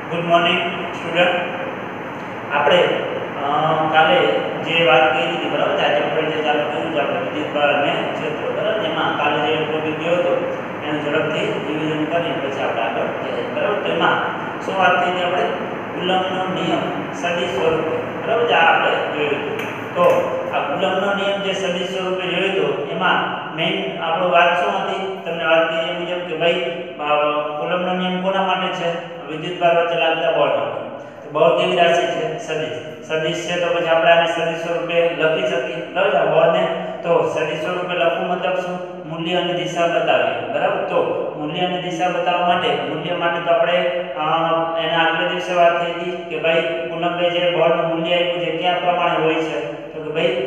Good morning student. આપણે કાલે જે વાત કરી હતી બરાબર, આજે આપણે જે ચાલુ કર્યું છે આપણે વિદ્યુતભાર અને ક્ષેત્રો બરાબર, એમાં કાલે જે ટોપિક ગયો હતો એનું ઝડપથી રિવિઝન કરીને પછી આપણે આગળ જઈએ બરાબર. તો એમાં શું વાત થઈ હતી આપણે? કુલમ્બનો નિયમ સદિશ સ્વરૂપે બરાબર, જે આપણે જોયું હતું. તો આ કુલમ્બનો નિયમ જે સદિશ સ્વરૂપે જોયું હતું એમાં મેઇન આપણો વાત શું હતી? તમને વાત કરી એ મુજબ કે ભાઈ કુલમ્બનો નિયમ કોના માટે છે? વિદ્યુતભાર વચ્ચે લાગતા બળ માટે. તો બળ કેવી રાશિ છે? સદિશ. સદિશ છે તો પછી આપણે આને સદિશ સ્વરૂપે લખી શકીએ બરાબર. આ બળને તો સદિશ સ્વરૂપે લખવું મતલબ શું? મૂલ્ય અને દિશા બતાવીએ બરાબર. તો મૂલ્ય અને દિશા બતાવવા માટે મૂલ્ય માટે તો આપણે એના આગલા દિવસે વાત થઈ હતી કે ભાઈ કુલમ્બે જે બળનું મૂલ્ય આપ્યું છે કયા પ્રમાણે હોય છે? તો કે ભાઈ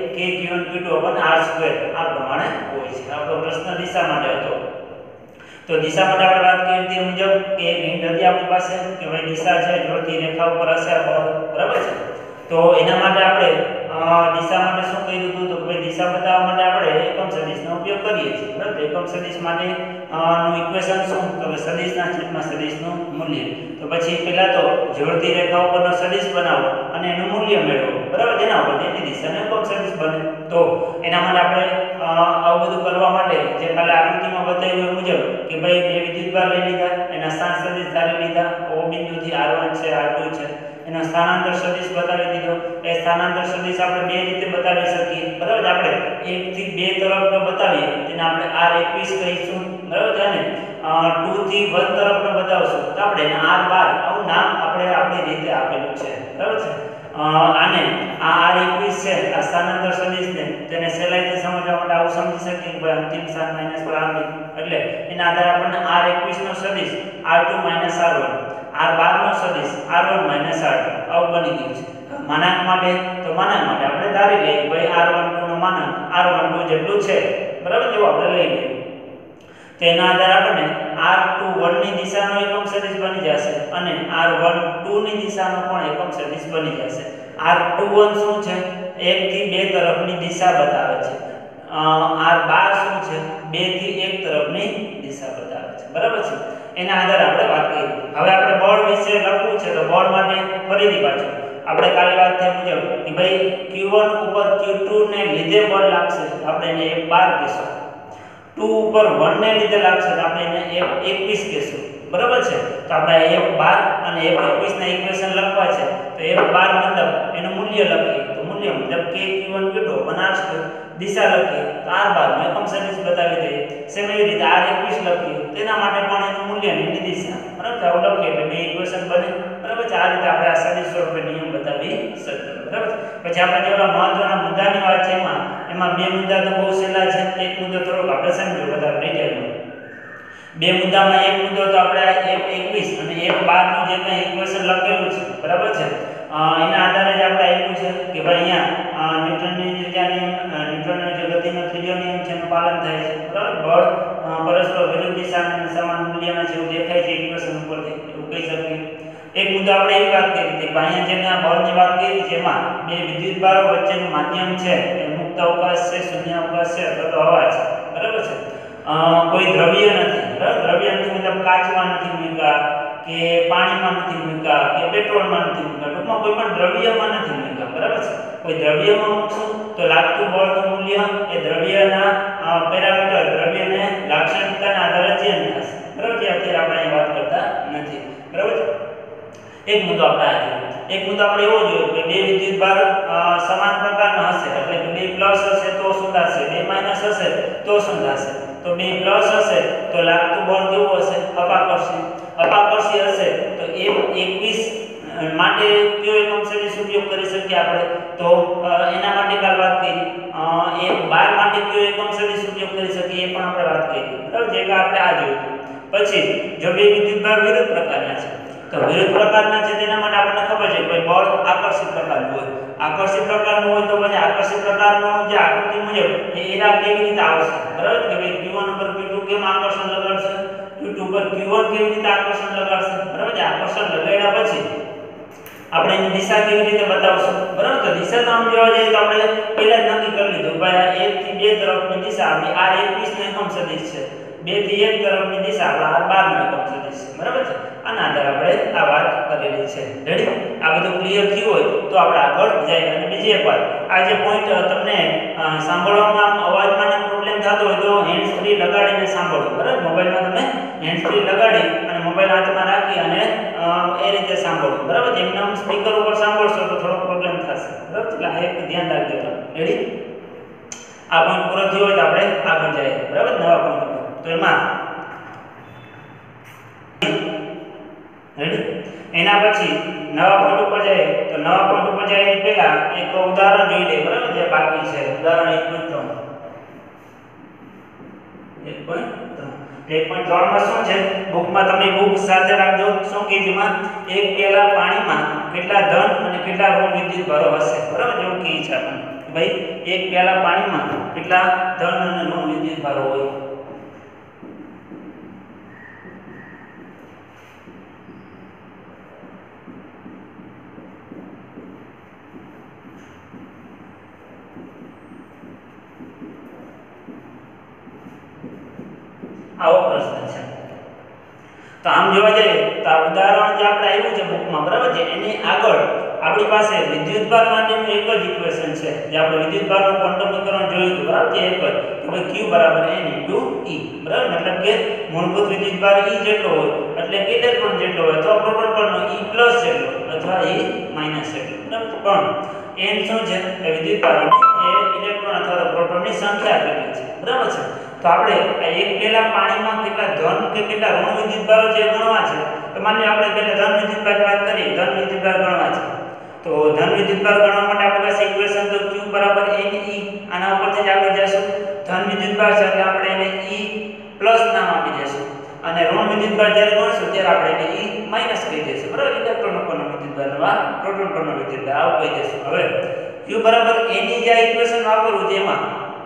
k/q1/r². આ પ્રમાણે હોય છે. આપણો પ્રશ્ન દિશા માટે હતો. તો દિશા માટે આપણે વાત કરી હતી મુજબ કે એક હિન્ટ હતી આપણી પાસે કે ભાઈ દિશા છે જોડતી રેખા ઉપર હશે બળ બરાબર છે. તો એના માટે આપણે દિશા માટે શું કર્યું હતું? તો ભાઈ દિશા બતાવવા માટે આપણે એકમ સદિશનો ઉપયોગ કરીએ છીએ બરાબર. એકમ સદિશ માટે નું ઇક્વેશન શું? તો કે સદિશના છેદમાં સદિશનું મૂલ્ય. તો પછી પહેલા તો જોડતી રેખા ઉપરનો સદિશ બનાવો અને એનું મૂલ્ય મેળવો બરાબર. જેના ઉપર તેની દિશાને એકમ સદિશ બને. તો એના માટે આપણે આવું બધું કરવા માટે જે કાલે આકૃતિમાં બતાવ્યું મુજબ કે ભાઈ બે વિદ્યુતભાર લઈ લીધા, એના સ્થાન સદિશ ધારી લીધા. O બિંદુથી R1 છે, R2 છે, એનો સ્થાનાંતર સદિશ બતાવી દીધો. એ સ્થાનાંતર સદિશ આપણે બે રીતે બતાવી શકીએ બરાબર. આપણે 1 થી 2 તરફનો બતાવીએ તેને આપણે R21 કહીશું બરાબર છે ને. 2 થી 1 તરફનો બતાવશું તો આપણે એને R12 આવું નામ આપણે આપણી રીતે આપેલું છે બરાબર છે. આને આ R21 છે આ સ્થાનાંતર સદિશને તેને સહેલાઈથી સમજવા માટે આવું સમજી શકીએ કે ભાઈ અંતિમ સ્થાન માઈનસ પ્રારંભિક, એટલે એના આધારે આપણને R21 નો સદિશ R2 R1, R12 નો સદિશ R1 R2 આવું બની ગયું છે. માનાંક માટે તો માનાંક માટે આપણે ધારી લઈએ ભાઈ R12 નો માનાંક R12 જેટલું છે બરાબર, જેવું આપણે લઈ લઈએ. તેના આધારે આપણને R21 ની દિશાનો એકમ સદિશ બની જશે અને R12 ની દિશાનો પણ એકમ સદિશ બની જશે. R21 શું છે? 1 થી 2 તરફની દિશા બતાવે છે. R12 શું છે? 2 થી 1 તરફની દિશા બતાવે છે બરાબર છે. એના આધારે આપણે વાત કરી. હવે આપણે બળ વિશે લખવું છે તો બળ માટે ફરીથી પાછું આપણે કાલે વાત થઈ મુજબ કે ભાઈ Q1 ઉપર Q2 ને લીધે બળ લાગશે તો આપણે એને F12 કહીશું. 2 ઉપર 1 ને લીધે લાગશે તો આપણે એને F21 કહીશું બરાબર છે. તો આપણે F12 અને F21 ના ઇક્વેશન લખવા છે તો F12 મતલબ એનું મૂલ્ય લખીએ તો મૂલ્ય મતલબ k/q1/r². દિશા લખીએ તો R12 નો એકમ સદિશ બતાવી દઈએ. સેમ એવી રીતે R21 લખીએ તેના માટે પણ એનું મૂલ્ય ને એની દિશા બરાબર આવું લખીએ એટલે બે ઇક્વેશન બને બરાબર છે. આ રીતે આપણે આ સદિશ સ્વરૂપે નિયમ બતાવી શકીએ બરાબર. પછી આપણે જે મહત્વના મુદ્દાની વાત છે એમાં બે મુદ્દા તો બહુ સહેલા છે. એક મુદ્દો થોડોક આપણે સમજો વધારે ડિટેલમાં. બે મુદ્દામાં એક મુદ્દો તો આપણે F21 અને F12 નું જે કંઈ ઇક્વેશન લખેલું છે બરાબર છે એના આધારે જ આપણે આપ્યું છે કે ભાઈ અહીંયા ન્યૂટનની ત્રીજા નિયમ, ન્યૂટનનો જે ગતિનો ત્રીજો નિયમ છે એનું પાલન થાય છે બરાબર. બળ પરસ્પર વિરુદ્ધ દિશાના સમાન મૂલ્યના જેવું દેખાય છે ઇક્વેશન ઉપરથી એવું કહી શકીએ. એક મુદ્દો આપણે એવી વાત કરી હતી કે અહીંયા જેને આ બળની વાત કરી છે એમાં બે વિદ્યુતભારો વચ્ચેનું માધ્યમ છે એ મુક્ત અવકાશ છે, શૂન્ય અવકાશ છે અથવા તો હવા છે બરાબર છે. કોઈ દ્રવ્ય નથી બરાબર. દ્રવ્ય નથી મતલબ કાચમાં નથી મૂક્યા કે પાણીમાં નથી મૂક્યા કે પેટ્રોલમાં નથી મૂક્યા, ટૂંકમાં કોઈ પણ દ્રવ્યમાં નથી મૂક્યા બરાબર છે. કોઈ દ્રવ્યમાં મૂકશું તો લાગતું બળનું મૂલ્ય એ દ્રવ્યના પેરામીટર દ્રવ્યને લાક્ષણિકતાના આધારે ચેન્જ થશે બરાબર. જે અત્યારે આપણે અહીં વાત કરતા નથી બરાબર. એક મુદ્દો આપણે આ જોયો. એક મુદ્દો આપણે એવો જોયો કે બે વિદ્યુતભાર સમાન પ્રકારના હશે એટલે કે બે પ્લસ હશે તો શું થશે, બે માઈનસ હશે તો શું થશે? તો બે પ્લસ હશે તો લાગતું બળ કેવું હશે? અપાકર્ષી. અપાકર્ષી હશે તો F21 માટે કયો એકમ સદિશ ઉપયોગ કરી શકીએ આપણે? તો એના માટે કાલ વાત કરી. F12 માટે કયો એકમ સદિશ ઉપયોગ કરી શકીએ એ પણ આપણે વાત કરી બરાબર. જે કે આપણે આ જોયું. પછી જો બે વિદ્યુતભાર વિરુદ્ધ પ્રકારના છે તો વિરુદ્ધ પ્રકારના છે તેના માટે આપણને ખબર છે કે બળ આકર્ષિત પ્રકારનું હોય. આકર્ષિત પ્રકારનું હોય તો પછી આકર્ષિત પ્રકારનો જે આકૃતિ મુજબ એ એરા કેવી રીતે આવશે બરાબર. કે ભાઈ Q1 ઉપર Q2 કેમ આકર્ષણ લગાડશે, Q2 ઉપર Q1 કેવી રીતે આકર્ષણ લગાડશે બરાબર. જે આકર્ષણ લગાડ્યા પછી આપણે એની દિશા કેવી રીતે બતાવશું બરાબર. તો દિશા તો આમ જોવા જઈએ તો આપણે પહેલા જ નક્કી કરી લીધું ભાઈ 1 થી 2 તરફની દિશા આપણી R21 નો એકમ સદિશ છે, 2 થી 1 તરફની દિશા આપણા R12 નો એકમ સદિશ છે બરાબર છે. આના આધારે આપણે આ વાત કરેલી છે. રેડી? આ બધું ક્લિયર થયું હોય તો આપણે આગળ જઈએ. અને બીજી એક વાત, આ જે પોઈન્ટ તમને સાંભળવામાં અવાજમાં પ્રોબ્લેમ થતો હોય તો હેન્ડ્સ ફ્રી લગાડીને સાંભળો. બરાબર? મોબાઈલમાં તમે હેન્ડ્સ ફ્રી લગાડી અને મોબાઈલ હાથમાં રાખી અને એ રીતે સાંભળો. બરાબર? જેમને સ્પીકર ઉપર સાંભળશો તો થોડો પ્રોબ્લેમ થશે. બરાબર? એટલે આ એક ધ્યાન રાખજો. રેડી? આ પોઈન્ટ પૂરો થયો હોય તો આપણે આગળ જઈએ. બરાબર? નવા પોઈન્ટ ઉપર. તો એમાં રેડી? એના પછી નવા પોઈન્ટ ઉપર જાય તો નવા પોઈન્ટ ઉપર જાય એ પહેલા એક ઉદાહરણ જોઈ લઈએ. બરાબર? જે બાકી છે ઉદાહરણ 1.3 માં શું છે? બુકમાં તમે બુક સાથે રાખજો. શું કે જેમાં એક પ્યાલા પાણીમાં કેટલા ધન અને કેટલા ઋણ વિદ્યુતભારો હશે. બરાબર? જેવું કહે છે આપણને ભાઈ એક પ્યાલા પાણીમાં કેટલા ધન અને ઋણ વિદ્યુતભારો હોય. આવો પ્રશ્ન છે. તો આમ જોવા જઈએ તો આ ઉદાહરણ જે આપણે આવ્યું છે બુકમાં, બરાબર છે, એની આગળ આપણી પાસે વિદ્યુતભાર માટેનું એક જ ઇક્વેશન છે જે આપણે વિદ્યુતભારનું ક્વોન્ટમીકરણ જોયું હતું. બરાબર છે? એક જ કે ભાઈ q બરાબર n * e. બરાબર? મતલબ કે મૂળભૂત વિદ્યુતભાર e જેટલો હોય એટલે કે ઇલેક્ટ્રોન જેટલો હોય અથવા પ્રોટોન પરનો e+ જેટલો અથવા e- જેટલો. બરાબર? પણ n શું છે? એ વિદ્યુતભારોની એ ઇલેક્ટ્રોન અથવા પ્રોટોનની સંખ્યા કેટલી છે. બરાબર છે? તો આપણે આ એક પેલા પાણીમાં કેટલા ધન કે કેટલા ઋણ વિદ્યુતભારો છે ગણવા છે. તો માની લો આપણે પહેલા ધન વિદ્યુતભાર વાત કરીએ. ધન વિદ્યુતભાર ગણવા છે તો ધન વિદ્યુતભાર ગણવા માટે આપણી પાસે ઇક્વેશન તો q બરાબર ne. આના ઉપરથી જ આગળ જશું. ધન વિદ્યુતભાર છે એટલે આપણે એને e+ નામ આપી દઈશું અને ઋણ વિદ્યુતભાર જ્યારે ગણશું ત્યારે આપણે એને e- કહી દઈશું. બરાબર? ઇલેક્ટ્રોન પરનો વિદ્યુતભાર અથવા પ્રોટોન પરનો વિદ્યુતભાર આવું કહી દઈશું. હવે q બરાબર n ની જે ઇક્વેશન વાપરવું છે એમાં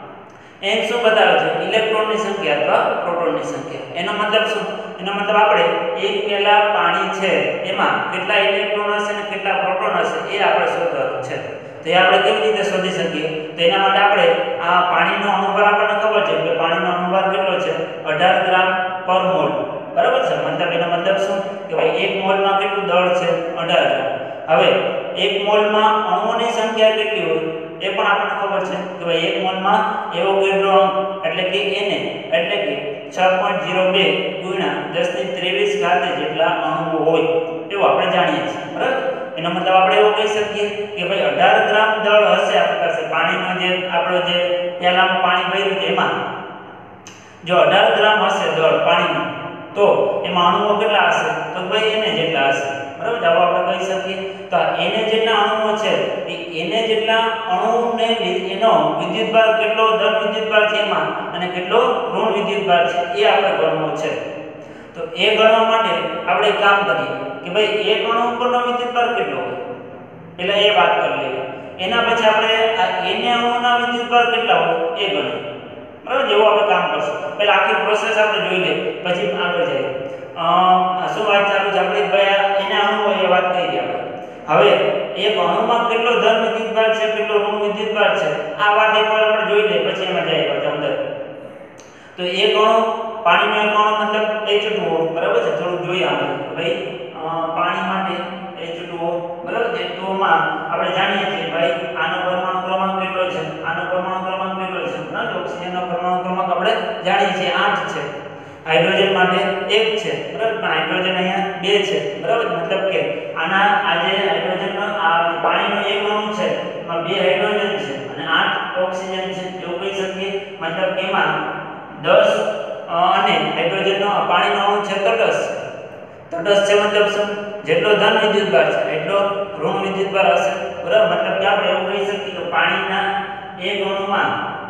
n શું બતાવે છે? ઇલેક્ટ્રોનની સંખ્યા અથવા પ્રોટોનની સંખ્યા. એનો મતલબ શું? એનો મતલબ આપણે એક પેલા પાણી છે એમાં કેટલા ઇલેક્ટ્રોન હશે અને કેટલા પ્રોટોન હશે એ આપણે શોધવાનું છે. તો એ આપણે કેવી રીતે શોધી શકીએ? તો એના માટે આપણે આ પાણીનો અણુભાર આપણને ખબર છે કે પાણીનો અણુભાર કેટલો છે? 18 ગ્રામ પર મોલ. બરાબર છે? મતલબ એનો મતલબ શું કે ભાઈ 1 મોલમાં કેટલું દળ છે? 18 ગ્રામ. હવે 1 મોલમાં અણુઓની સંખ્યા કેટલી હોય એ પણ આપણને ખબર છે કે ભાઈ 1 મોલમાં એવોગાડ્રો અંક એટલે કે Na એટલે કે 6.02 ગુણ્યા 1023 જેટલા અણુઓ હોય એવું આપણે જાણીએ છીએ. બરાબર? એનો મતલબ આપણે એવું કહી શકીએ કે ભાઈ 18 ગ્રામ દળ હશે આપણી પાસે પાણીનો જે આપણો જે પ્યાલામાં પાણી ભર્યું છે એમાં જો 18 ગ્રામ હશે દળ પાણીનું તો એમાં અણુઓ કેટલા હશે? તો ભાઈ Na જેટલા હશે. બરાબર? જવાબ આપણે કહી શકીએ. તો Na જેટલા અણુઓ છે એ Na જેટલા અણુને એનો વિદ્યુતભાર કેટલો ધન વિદ્યુતભાર છે એમાં અને કેટલો ઋણ વિદ્યુતભાર છે એ આપણે ગણવો છે. તો એ ગણવા માટે આપણે એક કામ કરીએ કે ભાઈ એક અણુ ઉપરનો વિદ્યુતભાર કેટલો હોય એટલે એ વાત કરી લઈએ. એના પછી આપણે આ Na અણુના વિદ્યુતભાર કેટલા હોય એ ગણીએ. બરાબર? જેવું આપણે કામ કરશું. પહેલા આખી પ્રોસેસ આપણે જોઈ લઈએ પછી આગળ જઈએ. શું વાત ચાલુ છે? આપણે ભાઈ એના અણુ હોય એ વાત કરી આપણે. હવે એક અણુમાં કેટલો ધન વિદ્યુતભાર છે કેટલો ઋણ વિદ્યુતભાર છે આ વાત એકવાર આપણે જોઈ લઈએ પછી એમાં જઈએ પાછા અંદર. તો એક અણુ પાણીનો એક અણુ મતલબ H2O. બરાબર છે? થોડું જોઈએ આપણે ભાઈ પાણી માટે H2O. બરાબર? H2O માં આપણે જાણીએ છીએ ભાઈ આનો પરમાણુ ક્રમાંક કેટલો છે? આનો પરમાણુ ક્રમાંક કેટલો છે? બરાબર? ઓક્સિજનનો પરમાણુ ક્રમાંક આપણે જાણીએ છીએ 8 છે. હાઇડ્રોજન માટે 1 છે. બરાબર? પણ હાઇડ્રોજન અહીંયા 2 છે. બરાબર? મતલબ કે આના આ જે હાઇડ્રોજનનો આ પાણીનો એક અણુ છે એમાં 2 હાઇડ્રોજન છે અને 8 ઓક્સિજન છે એવું કહી શકીએ. મતલબ કે એમાં 10 અને હાઇડ્રોજનનો પાણીનો અણુ છે તટસ્થ. તટસ્થ છે મતલબ શું? જેટલો ધન વિદ્યુતભાર છે એટલો ઋણ વિદ્યુતભાર હશે. બરાબર? મતલબ કે આપણે એવું કહી શકીએ કે પાણીના એક અણુમાં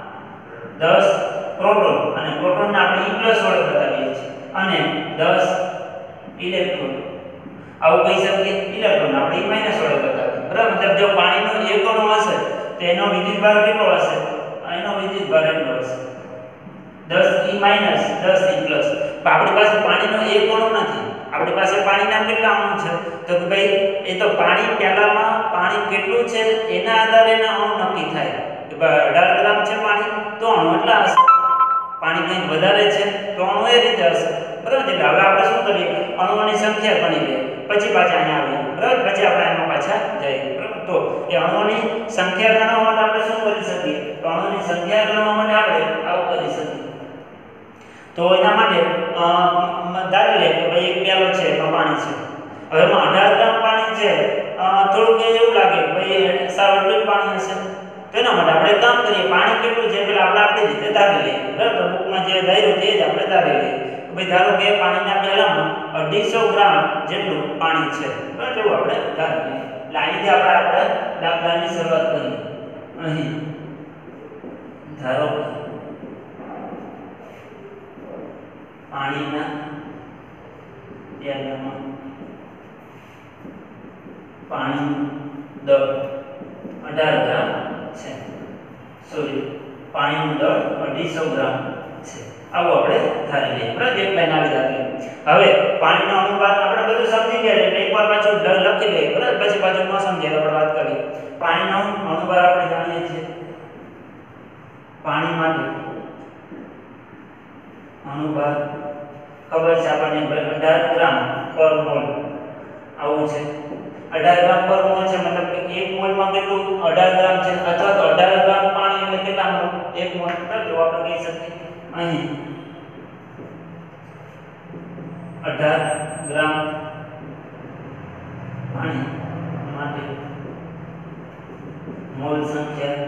10 પ્રોટોન અને પ્રોટોનને આપણે E+ વડે બતાવીએ છીએ અને 10 ઇલેક્ટ્રોન આવું કહી શકીએ. ઇલેક્ટ્રોન આપણે E- વડે બતાવીએ. બરાબર? મતલબ જો પાણીનો એક અણુ હશે તો એનો વિદ્યુતભાર કેટલો હશે? એનો વિદ્યુતભાર એટલો હશે 10 E- 10 E+. પણ આપણી પાસે પાણીનો એક અણુ નથી. આપણી પાસે પાણીના કેટલા અણુ છે? તો કે ભાઈ એ તો પાણી પ્યાલામાં પાણી કેટલું છે એના આધારે એના અણુ નક્કી થાય કે ભાઈ 18 ગ્રામ છે પાણી તો અણુ એટલા હશે. પાણી કંઈક વધારે છે તો અણુ એ રીતે હશે. બરાબર એટલે હવે આપણે શું કરીએ અણુઓની સંખ્યા ગણી લઈએ પછી પાછા અહીંયા આવીએ બરાબર પછી આપણે એમાં પાછા જઈએ બરાબર તો એ અણુઓની સંખ્યા ગણવા માટે આપણે શું કરી શકીએ તો અણુઓની સંખ્યા ગણવા માટે આપણે આવું કરી શકીએ તો એના માટે ધારી લે કે ભાઈ એક પ્યાલો છે એમાં પાણી છે હવે એમાં 18 ગ્રામ પાણી છે થોડુંક એવું લાગે કે ભાઈ સાવ એટલું પાણી હશે તો એના માટે આપણે કામ કરીએ પાણી કેટલું છે પેલા આપણે આપણી રીતે ધારી લઈએ બરાબર બુકમાં જે ધાર્યું તે જ આપણે ધારી લઈએ ભાઈ ધારો કે પાણીના પ્યાલામાં 250 ગ્રામ જેટલું પાણી છે બરાબર એવું આપણે ધારી લઈએ એટલે અહીંથી આપણે દાખલાની શરૂઆત કરીએ અહીં ધારો પાણીના પ્યાલામાં પાણીનું દળ 18 ગ્રામ છે સોરી પાણીનું દળ 250 ગ્રામ છે આવું આપણે ધારી લઈએ બરાબર એક લાઈન આવી ધારી હવે પાણીનો અનુપાત આપણે બધું સમજી ગયા એટલે એકવાર પાછું લખી લઈએ બરાબર પછી પાછું ન સમજીએ આપણે વાત કરીએ પાણીનો અનુપાત આપણે જાણીએ છીએ પાણી માટે અનુપાત ખબર છે આપણને 18 ગ્રામ પર મોલ આવું છે 18 ગ્રામ પર મોલ છે મતલબ કે 1 મોલમાં કેટલું 18 ગ્રામ છે અથવા તો 18 ગ્રામ પાણી એટલે કેટલા મોલ 1 મોલ તો આપણે કહી શકીએ અહીં 18 ગ્રામ પાણી માટે મોલ સંખ્યા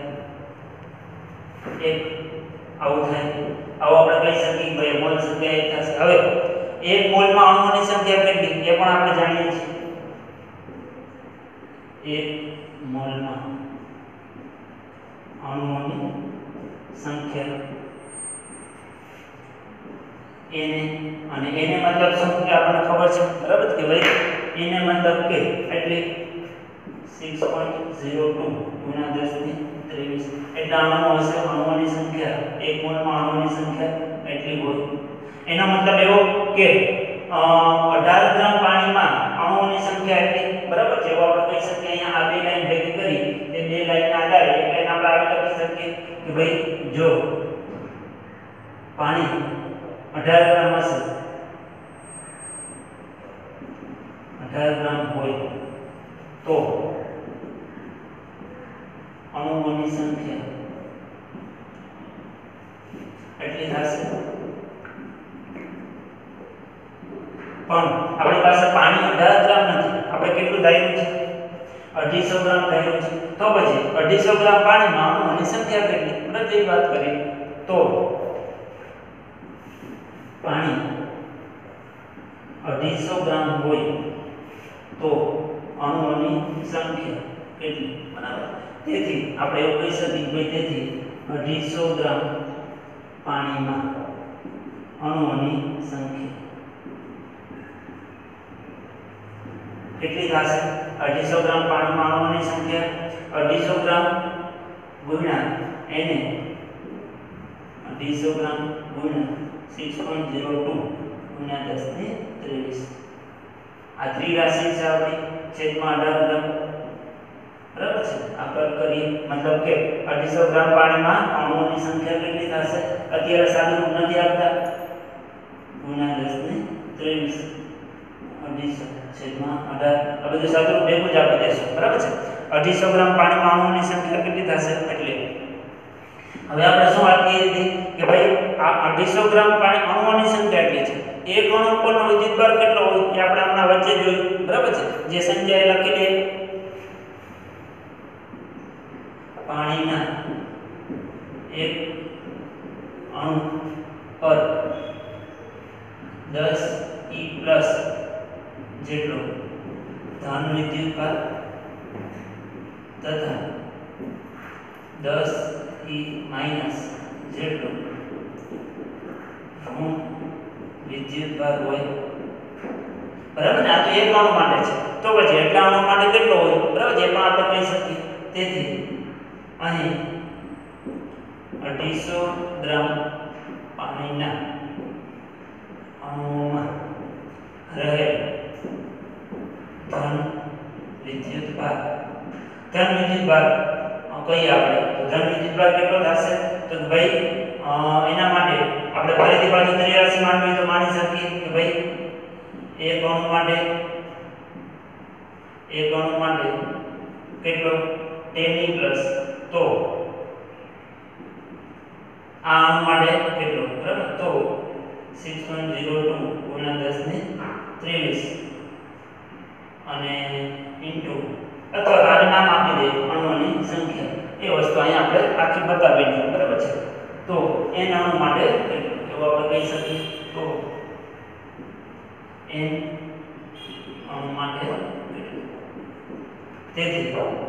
1 આવું થાય આવું આપણે કહી શકીએ કે ભાઈ મોલ સંખ્યા 1 થશે હવે 1 મોલમાં અણુઓની સંખ્યા કેટલી એ પણ આપણે જાણીએ છીએ 1 મોલમાં અણુઓની સંખ્યા એને અને એને મતલબ શું કે આપણને ખબર છે બરાબર કે ભાઈ એને મતલબ કે એટલે 6.02 ગુણ્યા 10 ની 23 એટલે આનો હશે અણુઓની સંખ્યા 1 મોલમાં અણુઓની સંખ્યા એટલી હોય એનો મતલબ એવો કે 18 ગ્રામ પાણીમાં અણુઓની સંખ્યા એટલી બરાબર જેવો આપણે કહી શકીએ અહીંયા આ બે લાઈન ભેગી કરી તે બે લાઈનના આધારે એક લાઈન આપણે આવી લખી શકીએ કે ભાઈ જો પાણી 18 ગ્રામ હશે 18 ગ્રામ હોય તો અણુઓની સંખ્યા એટલી થશે પણ આપણી પાસે પાણી 18 ગ્રામ નથી આપણે કેટલું ધાર્યું છે 250 ગ્રામ ધાર્યું છે તો પછી 250 ગ્રામ પાણીમાં અણુઓની સંખ્યા કેટલી બરાબર એ વાત કરીએ તો પાણી 250 ગ્રામ હોય તો અણુઓની સંખ્યા કેટલી બરાબર તેથી આપણે એવું કહી શકીએ કે તેથી 250 ગ્રામ પાણીમાં અણુઓની સંખ્યા કેટલી થશે 250 ગ્રામ પાણીમાં અણુઓની સંખ્યા 250 ગ્રામ ગુણ્યા એને 250 ગ્રામ ગુણ્યા 6.02 ગુણ્યા 10 ની 23 આ ત્રિરાશિ છે આપણી છેદમાં 18 ગ્રામ બરાબર છે આ કટ કરીએ મતલબ કે 250 ગ્રામ પાણીમાં અણુઓની સંખ્યા કેટલી થશે અત્યારે સાદુરૂપ નથી આપતા ગુણ્યા 10 ની 23 250 છેદમાં 18 આ બધું સાદુરૂપ ભેગું જ આપી દેશું બરાબર છે 250 ગ્રામ પાણીમાં અણુઓની સંખ્યા કેટલી થશે એટલે હવે આપણે શું વાત કરી હતી કે ભાઈ આ 250 ગ્રામ પાણી અણુઓની સંખ્યા કેટલી છે એક અણુ પરનો વિદ્યુતભાર કેટલો હોય એ આપણે હમણાં વચ્ચે જોયું બરાબર છે જે સંખ્યા લખી દે પાણીના એક અણુ પર 10 E+ જેટલો ધન વિદ્યુતભાર તથા 10 E- જેટલો ઋણ વિદ્યુતભાર હોય બરાબર ને આ તો એક અણુ માટે છે તો પછી એટલા અણુ માટે કેટલો હોય બરાબર જે પણ આપણે કહી શકીએ તેથી અહીં 250 ગ્રામ પાણીના અણુઓમાં રહેલ ધન વિદ્યુતભાર કહીએ આપણે તો ધન વિદ્યુતભાર કેટલો થશે તો ભાઈ એના માટે આપણે ફરીથી પાછું 83 માનવી તો માની શકીએ કે ભાઈ એક અણુ માટે કેટલો 10e પ્લસ તો આ અણુ માટે કેટલો બરાબર તો 6.02 ગુણ્યા 10 ને 23 અને ઇન્ટુ અથવા આને નામ આપી દે અણુઓની સંખ્યા એ વસ્તુ અહીંયા આપણે આખી બતાવી દીધી બરાબર છે તો n અણુ માટે એવું આપણે કહી શકીએ તો n અણુ માટે તેથી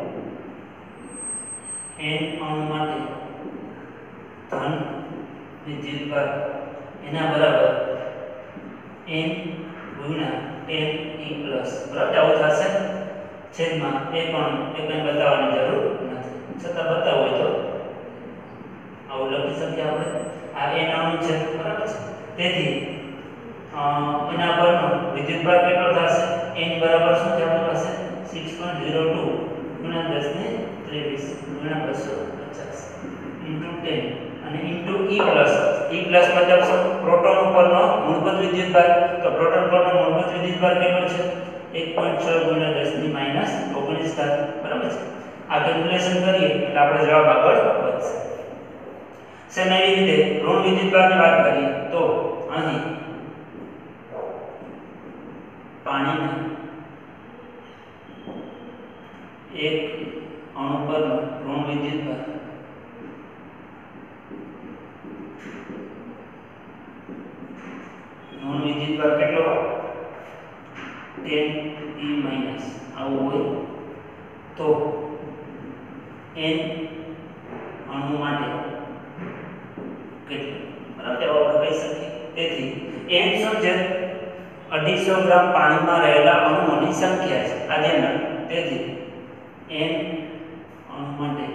n અણુ માટે ધન વિદ્યુતભાર એના બરાબર n ગુણ્યા 10e પ્લસ બરાબર આવું થશે છેદમાં એ પણ કંઈ બતાવવાની જરૂર નથી છતાં બતાવવું હોય તો આવું લખી શકીએ આપણે આ n અણુ છે બરાબર છે તેથી એના પરનો વિદ્યુતભાર કેટલો થશે n બરાબર શું છે આપણી પાસે 6.02 ગુણ્યા 10 ને 23 ગુણ્યા 250 ઇન્ટુ 10 અને ઇન્ટુ e પ્લસ મતલબ શું પ્રોટોન ઉપરનો મૂળભૂત વિદ્યુતભાર તો પ્રોટોન પરનો મૂળભૂત વિદ્યુતભાર કેટલો છે 1.6 ગુણ્યા 10 ની માઈનસ 19 બરાબર છે આ કેલ્ક્યુલેશન કરીએ એટલે આપણે જવાબ આગળ વધશે સેમ એવી રીતે ઋણ વિદ્યુતભારની વાત કરીએ તો અહીં પાણીના એક અણુ પરનો ઋણ વિદ્યુતભાર કેટલો 10e માઈનસ આવું હોય તો n અણુ માટે કેટલું બરાબર આપણે કહી શકીએ તેથી n શું છે 250 ગ્રામ પાણીમાં રહેલા અણુઓની સંખ્યા છે આ ધ્યાન રાખો તેથી n અણુ માટે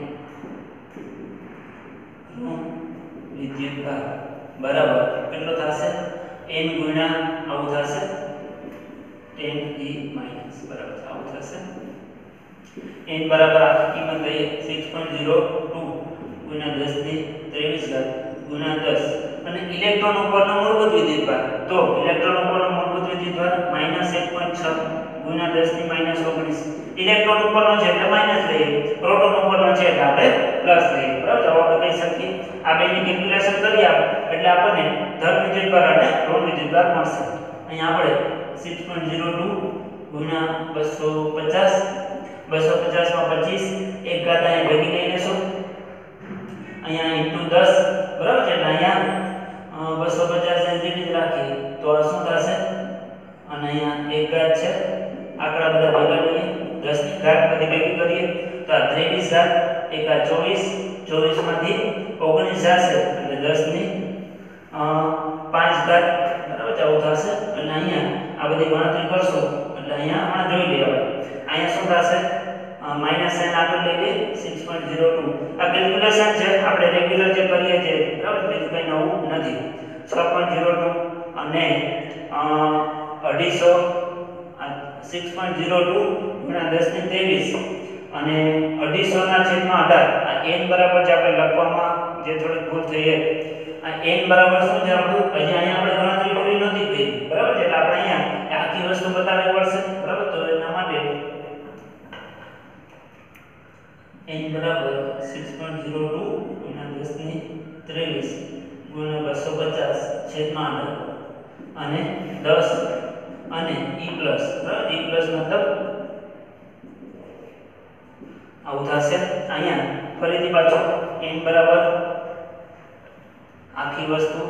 ઋણ વિદ્યુતભાર બરાબર કેટલો થશે n ગુણ્યા આવું થશે 10e માઈનસ બરાબર આવું થશે n બરાબર આ કિંમત લઈએ 6.02 ગુણ્યા 10 ની 23 ગુણ્યા 10 અને ઇલેક્ટ્રોન ઉપરનો મૂળભૂત વિદ્યુતભાર તો ઇલેક્ટ્રોન ઉપરનો મૂળભૂત વિદ્યુતભાર -1.6 ગુણ્યા 10 ની -19 ઇલેક્ટ્રોન ઉપરનો છે એટલે માઈનસ લઈએ પ્રોટોન ઉપરનો છે એટલે આપણે પ્લસ લઈએ બરાબર જવાબ આપણે કહી શકીએ આ બેની કેલ્ક્યુલેશન કરીએ એટલે આપણને ધન વિદ્યુતભાર અને ઋણ વિદ્યુતભાર મળશે અહીંયા આપણે 6.02 ગુણ્યા 250 250 માં 25 એક ઘાત અહીંયા ભેગી લઈ લેશું અહીંયા ઇન્ટુ 10 બરાબર છે એટલે અહીંયા 250 એસડીટી રાખીએ તો આ શું થશે અને અહીંયા એક ઘાત છે આંકડા બધા ભેગા લઈએ 10 ની ઘાત બધી ભેગી કરીએ તો આ 23 ઘાત એક આ 24 માંથી 19 જશે એટલે 10 ની 5 ઘાત બરાબર છે આવું થશે અને અહીંયા આ બધી ગણતરી કરશો એટલે અહીંયા આપણે જોઈ લઈએ અહીંયા શું થશે માઈનસ સાઇન આગળ લઈ લે 6.02 આ કેલ્ક્યુલેશન છે આપણે રેગ્યુલર જે કરીએ છીએ બરાબર બીજું કંઈ નવું નથી 6.02 અને 250 6.02 ગુણ્યા 10 ની 23 અને 250 ના છેદમાં 18 આ n બરાબર છે આપણે લખવામાં જે થોડી ભૂલ થઈ છે આ n બરાબર શું છે આપણું હજી અહીંયા આપણે ગણતરી કરી નથી થઈ બરાબર છે એટલે આપણે અહીંયા આખી વસ્તુ બતાવવી પડશે બરાબર તો એના માટે n બરાબર 6.02 ગુણ્યા 10 ની 23 ગુણ્યા 250 છેદમાં 18 અને 10 અને e પ્લસ બરાબર e પ્લસ મતલબ આવું થશે અહીંયા ફરીથી પાછો n બરાબર આખી વસ્તુ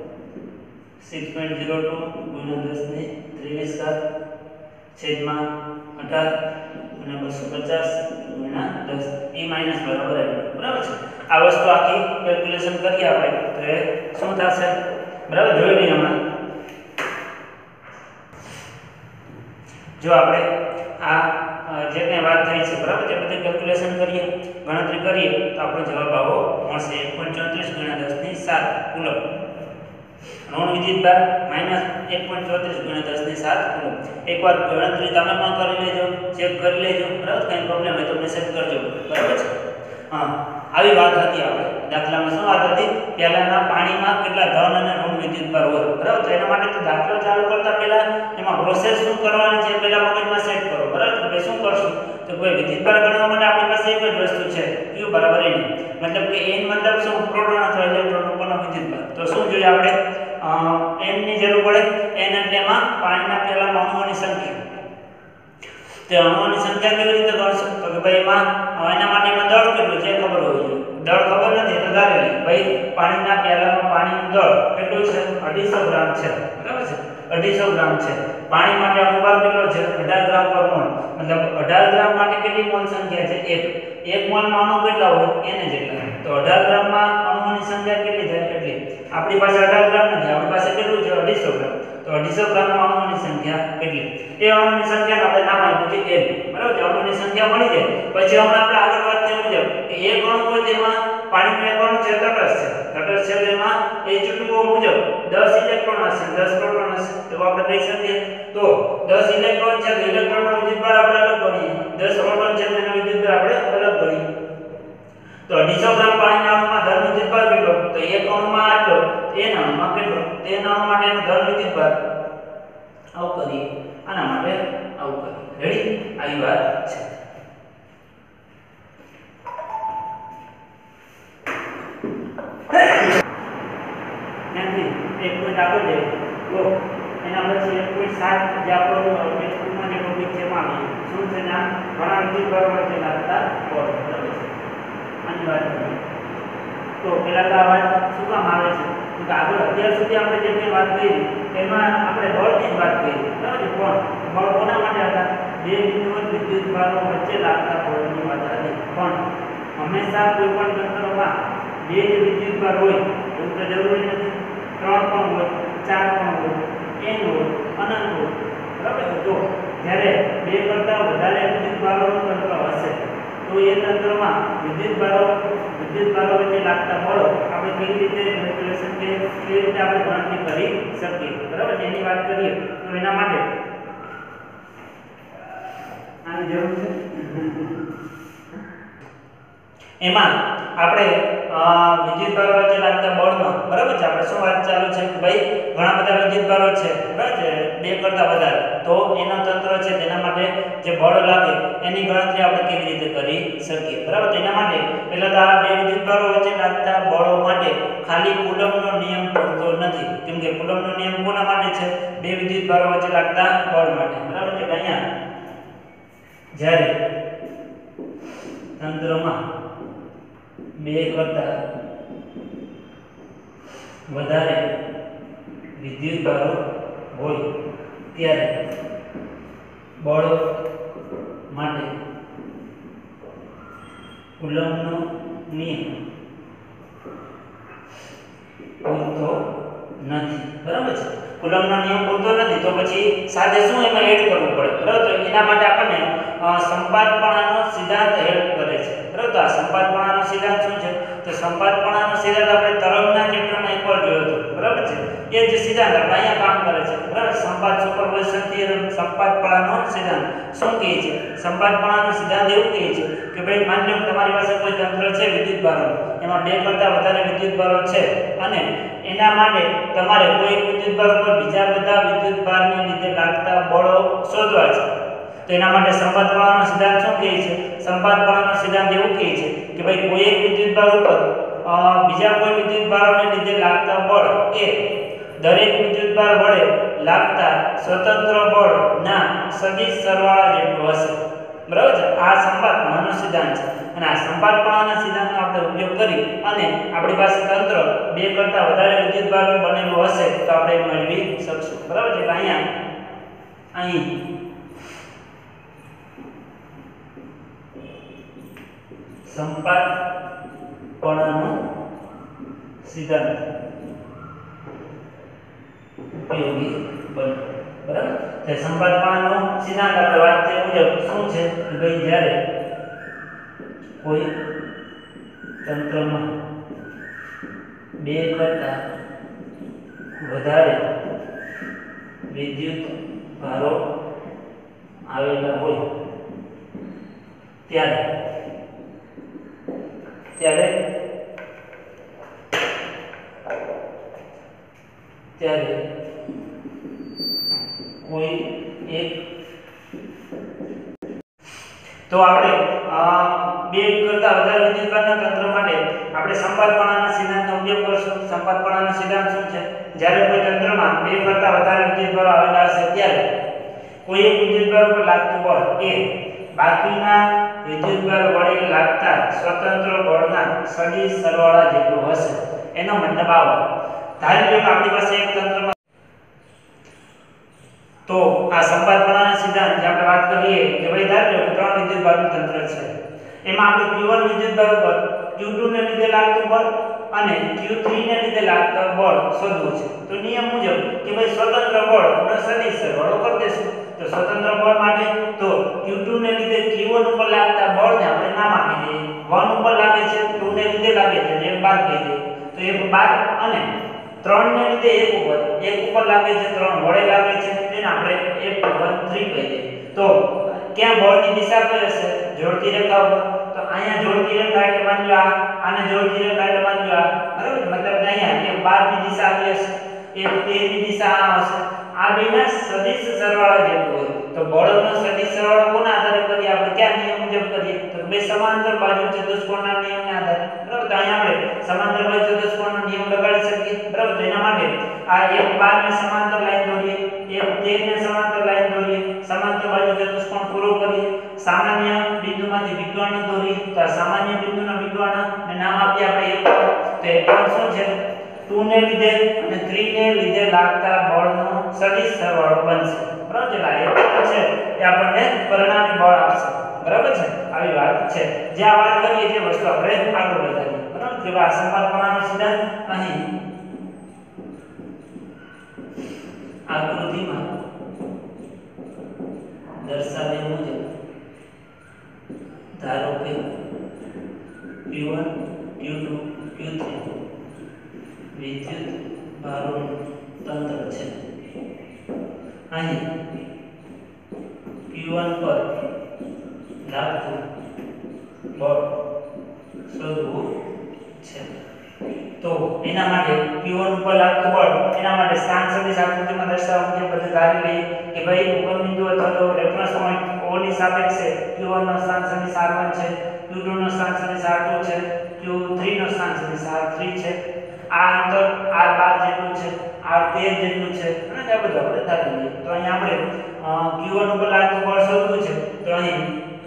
6.02 ગુણ્યા 10 ની 23 ઘાત છેદમાં 18 અને 250 ગુણ્યા 10 e માઈનસ બરાબર બરાબર છે આ વસ્તુ આખી કેલ્ક્યુલેશન કરીએ આપણે તો એ શું થશે બરાબર જોઈ લઈએ હમણાં જો આપણે આ જે કંઈ વાત થઈ છે બરાબર તે બધી કેલ્ક્યુલેશન કરીએ ગણતરી કરીએ તો આપણો જવાબ આવો મળશે 1.34 ગુણ્યા 10 ની 7 કુલમ ઋણ વિદ્યુતભાર -1.34 ગુણ્યા 10 ની 7 કુલમ એકવાર ગણતરી તમે પણ કરી લેજો ચેક કરી લેજો બરાબર કંઈ પ્રોબ્લેમ હોય તો મેસેજ કરજો બરાબર છે હા આવી વાત હતી આપણે દાખલામાં શું વાત હતી પહેલાના પાણીમાં કેટલા ધન અને ઋણ વિદ્યુતભાર હોય બરાબર તો એના માટે તો દાખલો ચાલુ કરતા પહેલા એમાં પ્રોસેસ શું કરવાની છે પહેલા મગજમાં સેટ કરો બરાબર તો શું કરશું તો કોઈ વિદ્યુતભાર ગણવા માટે આપણી પાસે એક જ વસ્તુ છે q બરાબર n મતલબ કે n મતલબ શું પ્રોટોન અથવા ઇલેક્ટ્રોન ઉપરનો વિદ્યુતભાર તો શું જોઈએ આપણે n ની જરૂર પડે n એટલે એમાં પાણીના પહેલા અણુઓની સંખ્યા તે અણુઓની સંખ્યા કેવી રીતે ગણશું તો કે ભાઈ એમાં એના માટે એમાં દળ કેટલું છે ખબર હોવી જોઈએ દળ ખબર નથી તો ધારેલી ભાઈ પાણીના પ્યાલામાં પાણીનું દળ કેટલું છે 250 ગ્રામ છે બરાબર છે 250 ગ્રામ છે પાણી માટે અણુભાર કેટલો છે 18 ગ્રામ પર મોલ મતલબ 18 ગ્રામ માટે કેટલી મોલ સંખ્યા છે 1 મોલમાં અણુ કેટલા હોય n જેટલા તો 18 ગ્રામમાં અણુઓની સંખ્યા કેટલી થાય એટલી આપણી પાસે 18 ગ્રામ નથી આપણી પાસે કેટલું છે 250 ગ્રામ તો 250 ગ્રામમાં અણુઓની સંખ્યા કેટલી એ અણુની સંખ્યાને આપણે નામ આપ્યું છે n બરાબર છે અણુની સંખ્યા મળી જાય પછી હમણાં આપણે આગળ વાત થઈ મુજબ કે એક અણુ હોય તેમાં પાણીનું એક અણુ છે તટસ્થ છે તેમાં H2O મુજબ 10 ઇલેક્ટ્રોન હશે 10 પ્રોટોન હશે તો આપણે કહી શકીએ તો 10 ઇલેક્ટ્રોન છે તો ઇલેક્ટ્રોનનો વિદ્યુતભાર આપણે અલગ ગણીએ 10 પ્રોટોન છે તેનો વિદ્યુતભાર આપણે અલગ ગણીએ તો 250 ગ્રામ પાણીના અણુમાં ધન વિદ્યુતભાર કેટલો તો એક અણુમાં આટલો n અણુમાં કેટલો તે અણુ માટેનો ધન વિદ્યુતભાર આવું કરીએ આના માટે આવું કરીએ રેડી આવી વાત છે ત્યાંથી એક પોઈન્ટ આગળ જાય તો એના પછી 1.7 જે આપણો ટેક્સ્ટમાં જે ટોપિક છે એમાં આવીએ શું છે ના ઘણા વિદ્યુતભારો વચ્ચે લાગતા બળ બરાબર છે આની વાત કરીએ તો પહેલા તો આ વાત શું કામ આવે છે તો આગળ અત્યાર સુધી આપણે જે કંઈ વાત કરી એમાં આપણે બળની જ વાત કરી બરાબર છે પણ બળ કોના માટે હતા બે બિંદુવત વિદ્યુતભારો વચ્ચે લાગતા બળની વાત હતી પણ હંમેશા કોઈ પણ તંત્રમાં બે જ વિદ્યુતભાર હોય એવું તો જરૂરી નથી 3 પણ હોય 4 પણ હોય n હોય અનંત હોય બરાબર તો જ્યારે બે કરતાં વધારે વિદ્યુતભારોનું તંત્ર હશે તો એ તંત્રમાં વિદ્યુતભારો વચ્ચે લાગતા બળો આપણે કેવી રીતે કેલ્ક્યુલેશન કે કેવી રીતે આપણે ગણતરી કરી શકીએ બરાબર એની વાત કરીએ તો એના માટે આની જરૂર છે એમાં આપણે વિદ્યુતભારો વચ્ચે લાગતા બળમાં બરાબર છે આપણે શું વાત ચાલુ છે કે ભાઈ ઘણા બધા વિદ્યુતભારો છે બરાબર છે બે કરતાં વધારે તો એનો તંત્ર છે તેના માટે જે બળ લાગે એની ગણતરી આપણે કેવી રીતે કરી શકીએ બરાબર તેના માટે પહેલા તો આ બે વિદ્યુતભારો વચ્ચે લાગતા બળો માટે ખાલી કુલમ્બનો નિયમ પૂરતો નથી કેમ કે કુલમ્બનો નિયમ કોના માટે છે બે વિદ્યુતભારો વચ્ચે લાગતા બળ માટે બરાબર છે અહીંયા જ્યારે તંત્રમાં બે કરતાં વધારે વિદ્યુતભારો હોય ત્યારે બળ માટે કુલમ્બનો નિયમ પૂરતો નથી બરાબર છે કુલમ્બનો નિયમ પૂરતો નથી તો પછી સાથે શું એમાં એડ કરવું પડે બરાબર તો એના માટે આપણને સંપાતપણાનો સિદ્ધાંત હેલ્પ કરે છે બરાબર તો આ સંપાતપણાનો સિદ્ધાંત શું છે તો સંપાતપણાનો સિદ્ધાંત આપણે તરંગના ચેપ્ટરમાં એકવાર જોયો હતો બરાબર છે એ જ સિદ્ધાંત આપણે અહીંયા કામ કરે છે બરાબર સંપાત સુપરપોઝિશન થિયરમ સંપાતપણાનો સિદ્ધાંત શું કહે છે સંપાતપણાનો સિદ્ધાંત એવું કહે છે કે ભાઈ માની લો તમારી પાસે કોઈ તંત્ર છે વિદ્યુતભારો એમાં બે કરતાં વધારે વિદ્યુતભારો છે અને એના માટે તમારે કોઈ વિદ્યુતભાર ઉપર બીજા બધા વિદ્યુતભારને લીધે લાગતા બળો શોધવા છે તો એના માટે સંપાતપણાનો સિદ્ધાંત શું કહે છે સંપાતપણાનો સિદ્ધાંત એવું કહે છે કે ભાઈ કોઈ એક વિદ્યુતભાર ઉપર બીજા કોઈ વિદ્યુતભારોને લીધે લાગતા બળ એ દરેક વિદ્યુતભાર વડે લાગતા સ્વતંત્ર બળના સદિશ સરવાળા જેટલું હશે બરાબર છે આ સંપાતપણાનો સિદ્ધાંત છે અને આ સંપાતપણાના સિદ્ધાંતનો આપણે ઉપયોગ કરી અને આપણી પાસે તંત્ર બે કરતાં વધારે વિદ્યુતભારનું બનેલું હશે તો આપણે મેળવી શકશું બરાબર છે અહીં સંપાતપણાનો સિદ્ધાંત ઉપયોગી બને બરાબર તે સંપાતપણાનો સિદ્ધાંત આપણે વાત થઈ મુજબ શું છે કે ભાઈ જ્યારે કોઈ તંત્રમાં બે કરતાં વધારે વિદ્યુતભારો આવેલા હોય ત્યારે તો આપણે બે કરતા વધારે વિદ્યુતભારના તંત્ર માટે આપણે સંપાતપણાના સિદ્ધાંતનો ઉપયોગ કરશું. સંપાતપણાનો સિદ્ધાંત શું છે? જ્યારે કોઈ તંત્રમાં બે કરતા વધારે વિદ્યુતભારો આવેલા હશે ત્યારે કોઈ એક વિદ્યુતભાર પર લાગતું બળ એ બાકીના વિદ્યુતભાર વડે લાગતા સ્વતંત્ર બળના સદિશ સરવાળા જેટલું હશે. એનો મતલબ આવો, ધારી લો કે આપણી પાસે એક તંત્રમાં તો આ સંપાતપણાના સિદ્ધાંત જે આપણે વાત કરીએ કે ભાઈ ધારી લો કે ત્રણ વિદ્યુતભારનું તંત્ર છે. એમાં આપણે Q1 વિદ્યુતભાર ઉપર Q2 ને લીધે લાગતું બળ અને Q3 ને લીધે લાગતું બળ શોધવું છે. તો નિયમ મુજબ કે ભાઈ સ્વતંત્ર બળનો સદિશ સરવાળો કરી દેશું. તો સ્વતંત્ર બળ માટે તો Q2 ને લીધે Q1 ઉપર લાગતા બળને આપણે નામ આપી દઈએ. 1 ઉપર લાગે છે, 2 ને લીધે લાગે છે એટલે 12 કહી દઈએ. તો એક 12 અને 3 ને લીધે 1 ઉપર લાગે છે, 3 વડે લાગે છે તેને આપણે 1/3 કહી દઈએ. તો ક્યાં બળની દિશા કઈ હશે? જોડતી રેખા ઉપર. તો અહીંયા જોડતી રેખા એટલે માની લો આને જોડતી રેખા એટલે માની લો બરાબર, મતલબ કે અહીંયા 12 ની દિશા આવી હશે, 13 ની દિશા આ હશે. આ બેના સદિશ સરવાળા જેટલું હોય. તો બળનો સદિશ સરવાળો કોના આધારે કરીએ? આપણે ક્યાં નિયમ મુજબ કરીએ? તો બે સમાંતર બાજુ ચતુષ્કોણના નિયમને આધારે. બરાબર, તો અહીંયા આપણે સમાંતર બાજુ ચતુષ્કોણનો નિયમ લગાડી શકીએ. બરાબર, તો એના માટે આ 1/12 ને સમાંતર લાઈન દોરીએ, 1/13 ને સમાંતર લાઈન દોરીએ, સમાંતર બાજુ ચતુષ્કોણ પૂરો કરીએ, સામાન્ય બિંદુમાંથી વિકર્ણ દોરીએ. તો આ સામાન્ય બિંદુના વિકર્ણને નામ આપીએ આપણે 1. તો 1 શું છે? 2 ને લીધે અને 3 ને લીધે લાગતા બળનો સદિશ સરવાળો બનશે. બરાબર, એટલે આ 1 છે એ આપણને પરિણામી બળ આપશે. બરાબર છે, આવી વાત છે. જે આ વાત કરીએ તે વસ્તુ આપણે આગળ વધારીએ. બરાબર, કે આ સંપાતપણાનો સિદ્ધાંત અહીં આકૃતિમાં દર્શાવ્યા મુજબ ધારો કે Q1 Q2 Q3 વિદ્યુત ભારોનું તંત્ર છે. અહીં Q1 પર લાગતું બળ શોધવું છે. તો એના માટે Q1 ઉપર લાગતું બળ એના માટે સ્થાન સદિશ આકૃતિમાં દર્શાવવા મુજબ બધું ધારી લઈએ કે ભાઈ ઉપર બિંદુ અથવા તો રેફરન્સ પોઈન્ટ O ની સાપેક્ષે Q1 નો સ્થાન સદિશ R1 છે, Q2 નો સ્થાન સદિશ R2 છે, Q3 નો સ્થાન સદિશ R3 છે. આ અંતર R12 જેટલું છે, R13 જેટલું છે અને આ બધું આપણે ધારી લઈએ. તો અહીં આપણે Q1 ઉપર લાગતું બળ શોધવું છે. તો અહીં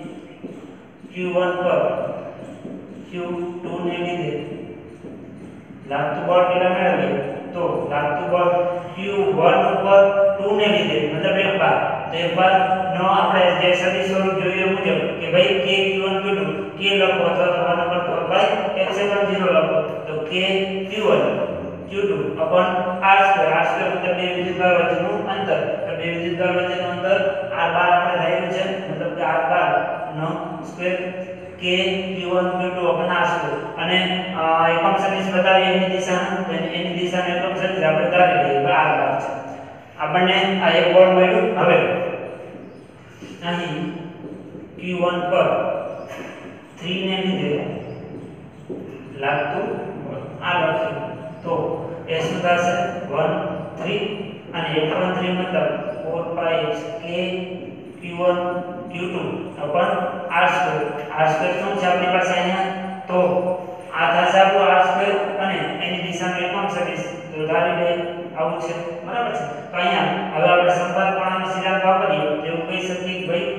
Q1 પર Q2 ને લીધે લાગતું બળ પેલા મેળવીએ. તો લાગતું બળ Q1 ઉપર 2 ને લીધે મતલબ 1/12. તો 1/12 નો આપણે જે સદિશ સ્વરૂપ જોઈએ મુજબ કે ભાઈ k Q1 Q2 k લખો અથવા તો 1/4/epsilon 0 લખો. તો k Q1 Q2 r2 મતલબ બે વિદ્યુતભાર વચ્ચેનું અંતર. તો બે વિદ્યુતભાર વચ્ચેનું અંતર r12 આપણે ધાર્યું છે, મતલબ કે r12 નો square k Q1 Q2 r2 અને એકમ સદિશ બતાવીએ એની દિશાને એકમ સદિશ આપણે ધારી લઈએ r12 છે. આપણને આ એક બળ મળ્યું. હવે અહીં Q1 પર 3 ને લીધે લાગતું આ લખ્યું. તો એ શું થશે? 1 3 અને 1/3 મતલબ 4πk Q1 Q2 r2. r2 શું છે આપણી પાસે અહીંયા? તો આ થશે આપણું r2 અને એની દિશાનું એકમ સદિશ તો ધારી લઈએ આવું છે. બરાબર છે. તો અહીંયા હવે આપણે સંપાતપણાનો સિદ્ધાંત વાપરીએ. એવું કહી શકીએ કે ભાઈ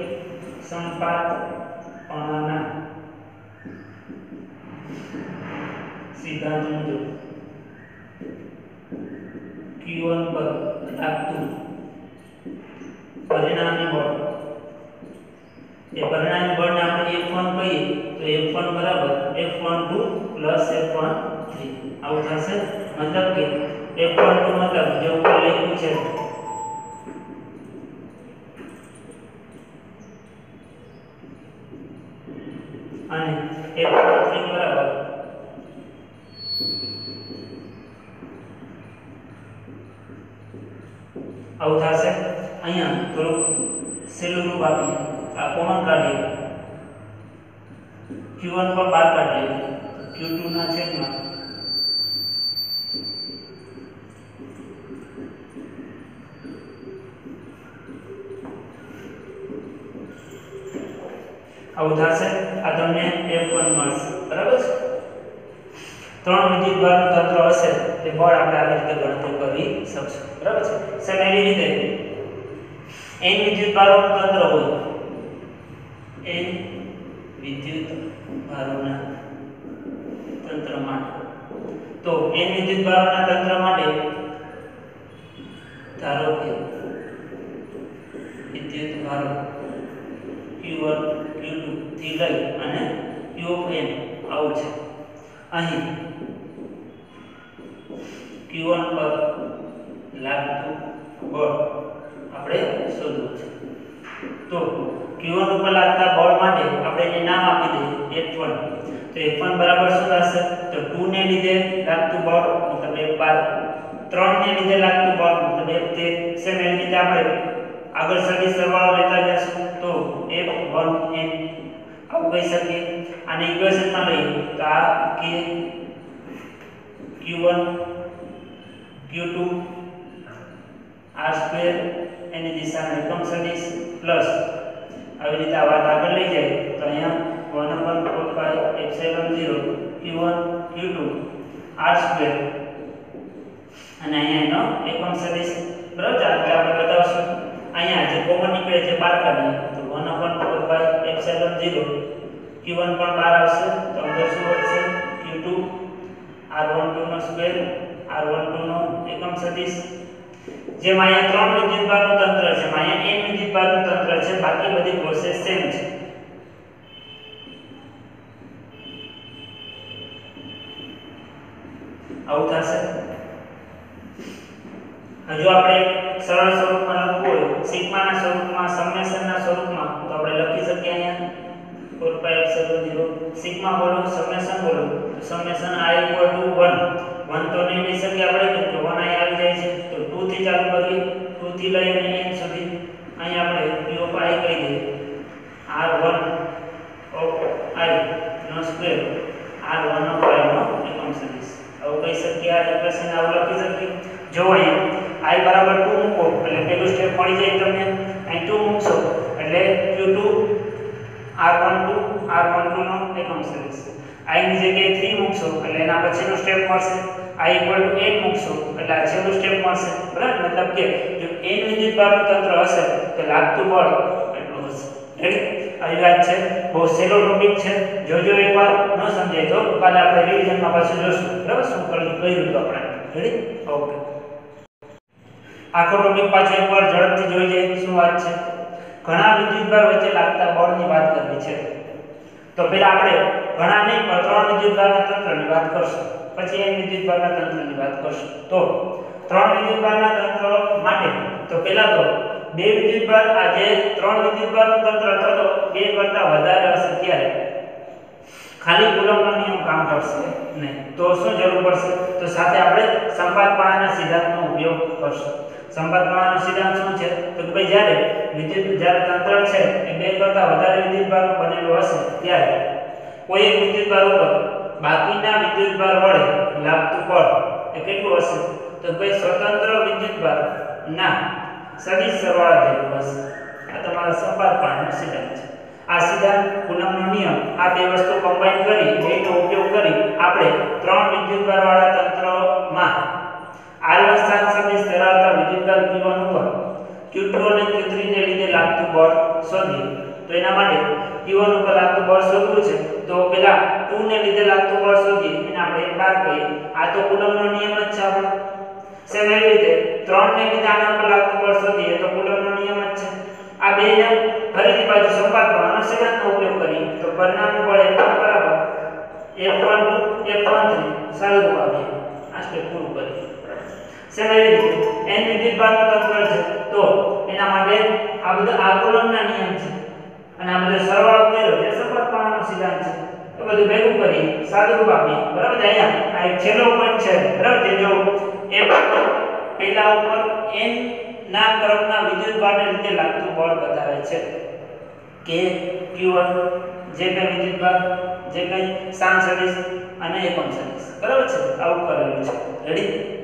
સંપાતપણાના સિદ્ધાંત મુજબ Q1 પર લાગતું પરિણામી બળ એ પરિણામી બળને આપણે F1 કહીએ. તો F1 બરાબર F12 F13 આવું થશે. મતલબ કે F12 મતલબ જે ઉપર લખ્યું છે અને F13 બરાબર આવું થશે. અહીંયા થોડું સહેલું રૂપ આપીએ, આ કોમન કાઢીએ. Q1 પર 12 કાઢી લઈએ. Q2 ના છેદમાં આવું થશે આ તમને F1 મળશે બરાબર છે 3 વિદ્યુતભારનું તંત્ર હશે તે બળ આપણે આવી રીતે ગણતરી કરી શકશું બરાબર છે સેમ એવી રીતે n વિદ્યુતભારોનું તંત્ર હોય n વિદ્યુતભારોના તંત્ર માટે તો n વિદ્યુતભારોના તંત્ર માટે ધારો કે વિદ્યુતભારો Q1 Q2 થી લઈ અને Qn આવું છે અહીં Q1 પર લાગતું બળ આપણે શોધવું છે તો Q1 ઉપર લાગતા બળ માટે આપણે એને નામ આપી દઈએ F1 તો F1 બરાબર શું થશે તો 2 ને લીધે લાગતું બળ મતલબ F12 3 ને લીધે લાગતું બળ મતલબ F13 સેમ એવી રીતે આપણે આગળ સદી સરવાળો લેતા જશું તો F1n આવું કહી શકીએ આને ઇક્વેશનમાં લઈએ તો આ k Q1 Q2 r2 એની દિશામાં એકમ સદિશ પ્લસ આવી રીતે આ વાત આગળ લઈ જાય તો અહીંયા 1/4 epsilon 0 Q1 Q2 r2 અને અહીંયા એનો એકમ સદિશ બરાબર એટલે આપણે બતાવશું અહીંયા જે કોમન નીકળે છે બહાર કાઢીએ તો 1/4 epsilon 0 Q1 પણ બહાર આવશે તો અંદર શું વધશે Q2 r12 નો સ્ક્વેર r12 નો એકમ સદિશ જેમ અહીંયા 3 વિદ્યુતભારનું તંત્ર છે અહીંયા n વિદ્યુતભારનું તંત્ર છે બાકી બધી પ્રોસેસ સેમ છે આવું થશે હજુ આપણે સરળ સ્વરૂપમાં લખવું હોય સિગ્માના સ્વરૂપમાં સમેશનના સ્વરૂપમાં તો આપણે લખી શકીએ અહીંયા 4π0 સિગ્મા બોલો સમેશન બોલો તો સમેશન i = 1 તો નહીં લઈ શકીએ આપણે કેમ કે 1 અહીં આવી જાય છે તો 2 થી ચાલુ કરીએ 2 થી લઈને n સુધી અહીં આપણે p of i કહી દઈએ r1 of i નો સ્ક્વેર r1 of i નો એકમ સદિશ આવું કહી શકીએ આ ઇક્વેશન આવું લખી શકીએ જો અહીંયા i બરાબર 2 મૂકો એટલે પેલું સ્ટેપ મળી જાય તમને અહીં 2 મૂકશો એટલે q2 r12 નો એકમ સદિશ i ની જગ્યાએ 3 મૂકશો એટલે એના પછીનું સ્ટેપ મળશે i = 8 મૂકશો એટલે આ છેલ્લું સ્ટેપ મળશે બરાબર મતલબ કે જો n વિદ્યુતભારનું તંત્ર હશે તો લાગતું બળ એટલું હશે રેડી આવી વાત છે બહુ સહેલો ટોપિક છે જોજો એકવાર ન સમજાય તો કાલે આપણે રિવિઝનમાં પાછું જોશું બરાબર શું કર્યું તો આપણે રેડી ઓકે આખો ટોપિક પાછો એકવાર ઝડપથી જોઈ લઈએ શું વાત છે ઘણા વિદ્યુતભાર વચ્ચે લાગતા બળની વાત કરવી છે તો પહેલા આપણે ઘણા નહીં પણ 3 વિદ્યુતભારના તંત્રની વાત કરશું પછી n વિદ્યુતભારના તંત્રની વાત કરશું તો 3 વિદ્યુતભારના તંત્ર માટે તો પહેલા તો 2 વિદ્યુતભાર આ જે 3 વિદ્યુતભારનું તંત્ર અથવા તો 2 કરતા વધારે હશે ત્યારે ખાલી કુલમ્બનો નિયમ કામ કરશે નહીં તો શું જરૂર પડશે તો સાથે આપણે સંપાતપણાના સિદ્ધાંતનો ઉપયોગ કરશું સંપાતપણાનો સિદ્ધાંત શું છે તો કે ભાઈ જ્યારે તંત્ર છે એ 2 કરતા વધારે વિદ્યુતભારનું બનેલું હશે ત્યારે કોઈ એક વિદ્યુતભાર ઉપર બાકીના વિદ્યુતભાર વડે લાગતું બળ એ કેટલું હશે તો ભાઈ સ્વતંત્ર વિદ્યુતભાર ના સદિશ સરવાળા જેટલું હશે આ તમારા સંપાતપણાનો સિદ્ધાંત છે આ સિદ્ધાંત કુલમ્બનો નિયમ આ બે વસ્તુ કમ્બાઈન કરી બેનો ઉપયોગ કરી આપણે 3 વિદ્યુતભાર વાળા તંત્રમાં r1 સ્થાન સદિશ ધરાવતા વિદ્યુતભાર Q1 ઉપર Q2 અને Q3 ને લીધે લાગતું બળ શોધીએ તો એના માટે Q1 ઉપર લાગતું બળ શોધવું છે તો પહેલા 2 ને લીધે લાગતું બળ શોધીએ એને આપણે એક બાર કહીએ આ તો કુલમ્બનો નિયમ જ છે આપણો સેમ એવી રીતે 3 ને લીધે આના ઉપર લાગતું બળ શોધીએ તો કુલમ્બનો નિયમ જ છે આ બેને ફરીથી પાછું સંપાતપણાનો સિદ્ધાંતનો ઉપયોગ કરીએ તો પરિણામી બળ F1 બરાબર F12 F13 સાદું આપીએ આ સ્ટેપ પૂરું કરીએ સેમ એવી રીતે n વિદ્યુતભારનું તંત્ર છે તો એના માટે આ બધા આ કુલમ્બના નિયમ છે અને આ બધો સરવાળો કર્યો જે સંપાતપણાનો સિદ્ધાંત છે તો બધું ભેગું કરી સાદુરૂપ આપીએ બરાબર અહીંયા આ એક છેલ્લો પોઈન્ટ છે બરાબર જે જો F1 પહેલા ઉપર n ના ક્રમના વિદ્યુતભારને લીધે લાગતું બળ બતાવે છે કે Q1 જે કઈ વિદ્યુતભાર જે કઈ સ્થાન સદિશ અને એકમ સદિશ બરાબર છે આવું કરેલું છે રેડી